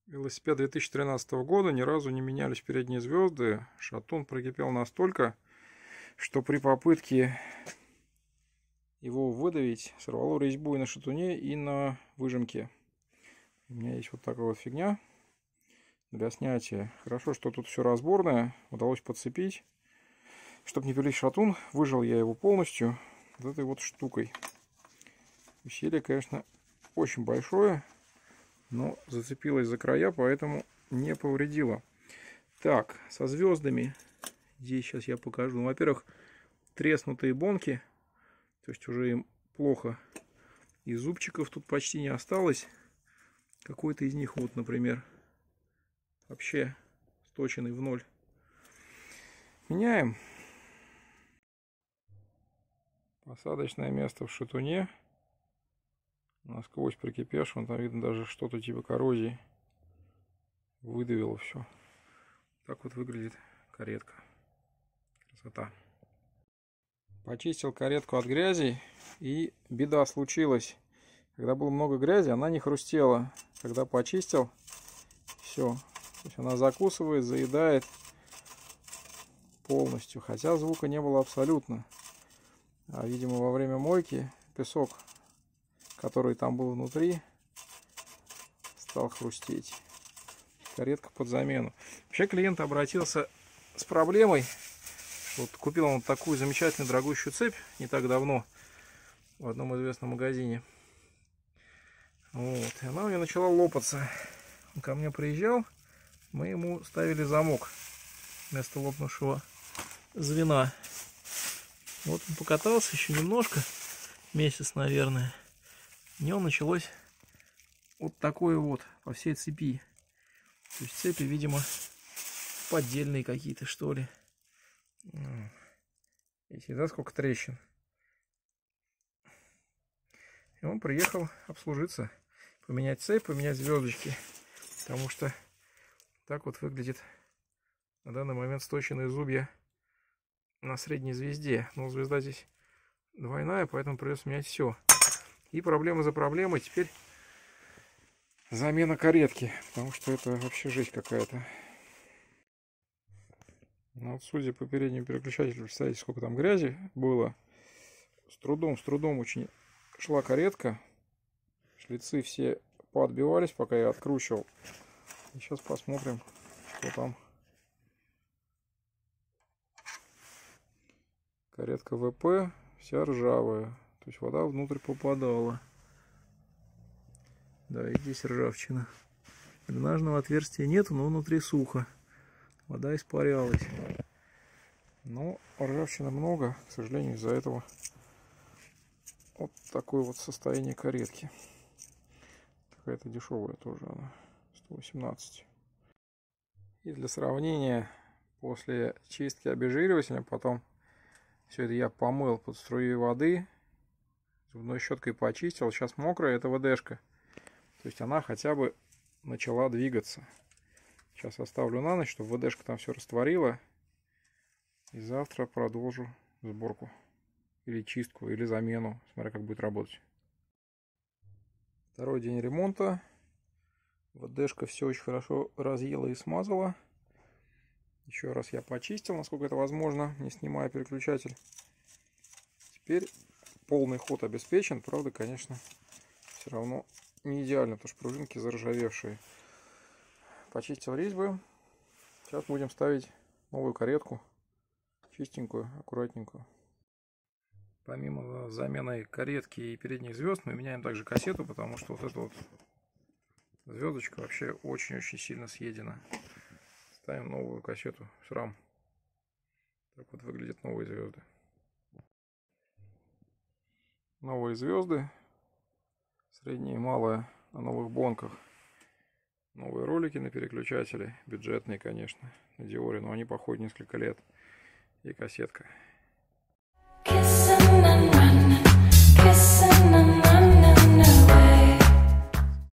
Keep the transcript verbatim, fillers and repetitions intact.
Велосипед две тысячи тринадцатого года, ни разу не менялись передние звезды. Шатун прокипел настолько, что при попытке его выдавить сорвало резьбу и на шатуне, и на выжимке. У меня есть вот такая вот фигня для снятия. Хорошо, что тут все разборное, удалось подцепить. Чтобы не пилить шатун, выжал я его полностью вот этой вот штукой. Усилие, конечно, очень большое, но зацепилась за края, поэтому не повредило. Так, со звездами. Здесь сейчас я покажу. Ну, во-первых, треснутые бонки. То есть уже им плохо. И зубчиков тут почти не осталось. Какой-то из них, вот, например, вообще сточенный в ноль. Меняем. Посадочное место в шатуне. Насквозь прикипевшим. Там видно даже что-то типа коррозии. Выдавило все. Так вот выглядит каретка. Красота. Почистил каретку от грязи, и беда случилась. Когда было много грязи, она не хрустела. Когда почистил, все. То есть она закусывает, заедает полностью. Хотя звука не было абсолютно. А, видимо, во время мойки песок, который там был внутри, стал хрустеть. Каретка под замену. Вообще клиент обратился с проблемой. Вот купил он такую замечательную дорогущую цепь не так давно в одном известном магазине. Вот. И она у меня начала лопаться. Он ко мне приезжал, мы ему ставили замок вместо лопнувшего звена. Вот он покатался еще немножко, месяц, наверное. В нем началось вот такое вот по всей цепи. То есть цепи, видимо, поддельные какие-то, что ли. Видите, да, сколько трещин. И он приехал обслужиться, поменять цепь, поменять звездочки. Потому что так вот выглядит на данный момент сточенные зубья на средней звезде. Но звезда здесь двойная, поэтому придется менять все. И проблема за проблемой теперь замена каретки. Потому что это вообще жесть какая-то. Ну, вот, судя по переднему переключателю, представляете, сколько там грязи было. С трудом, с трудом очень шла каретка. Шлицы все поотбивались, пока я откручивал. И сейчас посмотрим, что там. Каретка ВП вся ржавая. То есть вода внутрь попадала. Да, и здесь ржавчина. Дренажного отверстия нету, но внутри сухо. Вода испарялась. Но ржавчины много, к сожалению, из-за этого вот такое вот состояние каретки. Какая-то дешевая тоже она, сто восемнадцать. И для сравнения, после чистки обезжиривателем, потом все это я помыл под струей воды, зубной щеткой почистил, сейчас мокрая, это ВДшка. То есть она хотя бы начала двигаться. Сейчас оставлю на ночь, чтобы ВДшка там все растворила. И завтра продолжу сборку. Или чистку, или замену. Смотря как будет работать. Второй день ремонта. ВДшка все очень хорошо разъела и смазала. Еще раз я почистил, насколько это возможно, не снимая переключатель. Теперь полный ход обеспечен. Правда, конечно, все равно не идеально, потому что пружинки заржавевшие. Почистил резьбы. Сейчас будем ставить новую каретку. Чистенькую, аккуратненькую. Помимо замены каретки и передних звезд, мы меняем также кассету, потому что вот эта вот звездочка вообще очень-очень сильно съедена. Ставим новую кассету шрам. Так вот выглядят новые звезды. Новые звезды. Средние и малые на новых бонках. Новые ролики на переключателе. Бюджетные, конечно. На Диоре, но они походят несколько лет. И кассетка. Kiss